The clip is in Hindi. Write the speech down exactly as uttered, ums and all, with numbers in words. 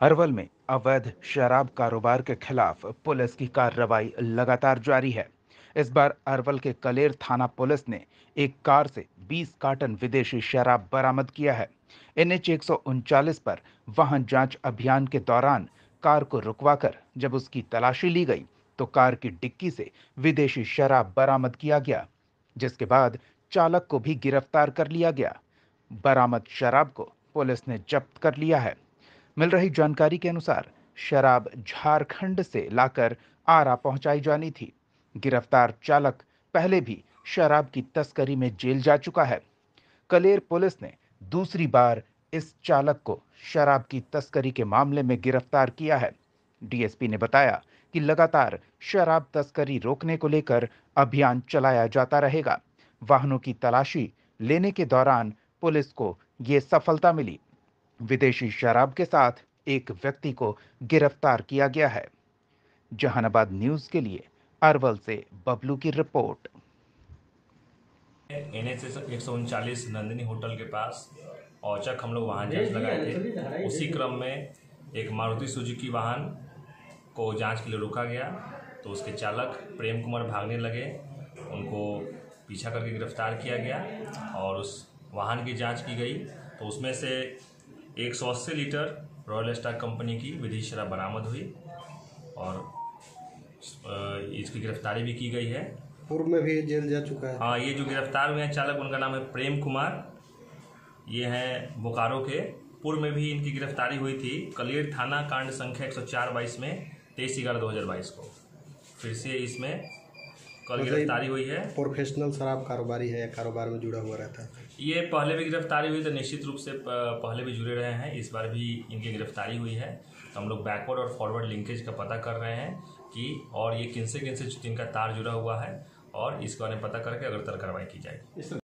अरवल में अवैध शराब कारोबार के खिलाफ पुलिस की कार्रवाई लगातार जारी है। इस बार अरवल के कलेर थाना पुलिस ने एक कार से बीस कार्टन विदेशी शराब बरामद किया है। एन एच एक सौ उनचालीस पर वाहन जांच अभियान के दौरान कार को रुकवाकर जब उसकी तलाशी ली गई तो कार की डिक्की से विदेशी शराब बरामद किया गया, जिसके बाद चालक को भी गिरफ्तार कर लिया गया। बरामद शराब को पुलिस ने जब्त कर लिया है। मिल रही जानकारी के अनुसार शराब झारखंड से लाकर आरा पहुंचाई जानी थी। गिरफ्तार चालक पहले भी शराब की तस्करी में जेल जा चुका है। कलेर पुलिस ने दूसरी बार इस चालक को शराब की तस्करी के मामले में गिरफ्तार किया है। डी एस पी ने बताया कि लगातार शराब तस्करी रोकने को लेकर अभियान चलाया जाता रहेगा। वाहनों की तलाशी लेने के दौरान पुलिस को ये सफलता मिली। विदेशी शराब के साथ एक व्यक्ति को गिरफ्तार किया गया है। जहानाबाद न्यूज के लिए अरवल से बबलू की रिपोर्ट। एन एच एक सौ उनचालीस नंदिनी होटल के पास औचक हम लोग वाहन जांच लगाए थे। उसी क्रम में एक मारुति सुजुकी वाहन को जांच के लिए रोका गया तो उसके चालक प्रेम कुमार भागने लगे। उनको पीछा करके गिरफ्तार किया गया और उस वाहन की जांच की गई तो उसमें से एक सौ अस्सी लीटर रॉयल स्टार कंपनी की विदेशी शराब बरामद हुई और इसकी गिरफ्तारी भी की गई है। पूर्व में भी जेल जा चुका है। हाँ, ये जो गिरफ्तार हुए हैं चालक, उनका नाम है प्रेम कुमार। ये हैं बोकारो के। पूर्व में भी इनकी गिरफ्तारी हुई थी कलेर थाना कांड संख्या एक सौ चार बाईस में तेईस ग्यारह दो हजार बाईस को। फिर से इसमें कल गिरफ्तारी हुई है। प्रोफेशनल शराब कारोबारी है या कारोबार में जुड़ा हुआ रहता है? ये पहले भी गिरफ्तारी हुई तो निश्चित रूप से पहले भी जुड़े रहे हैं। इस बार भी इनकी गिरफ्तारी हुई है तो हम लोग बैकवर्ड और फॉरवर्ड लिंकेज का पता कर रहे हैं कि और ये किनसे किनसे जिनका तार जुड़ा हुआ है और इसके बारे में पता करके अगरतला कार्रवाई की जाएगी।